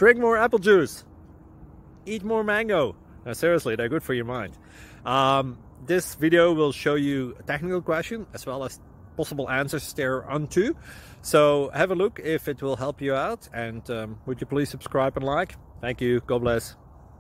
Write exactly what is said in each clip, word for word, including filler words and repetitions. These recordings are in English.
Drink more apple juice. Eat more mango. No, seriously, they're good for your mind. Um, this video will show you a technical question as well as possible answers thereunto. So have a look if it will help you out, and um, would you please subscribe and like? Thank you. God bless.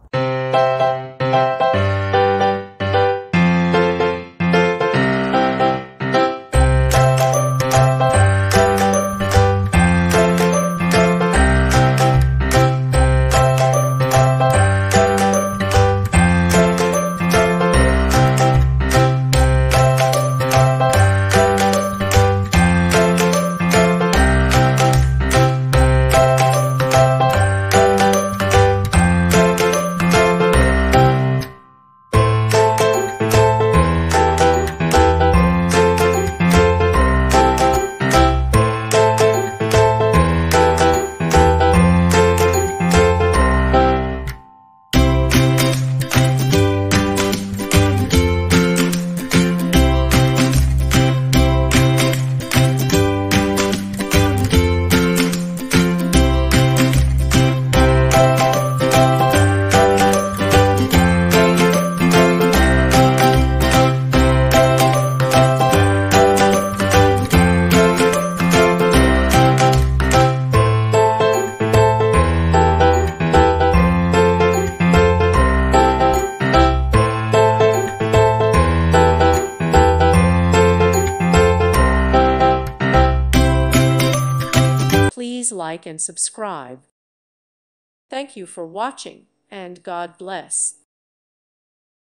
Please like and subscribe. Thank you for watching, and God bless.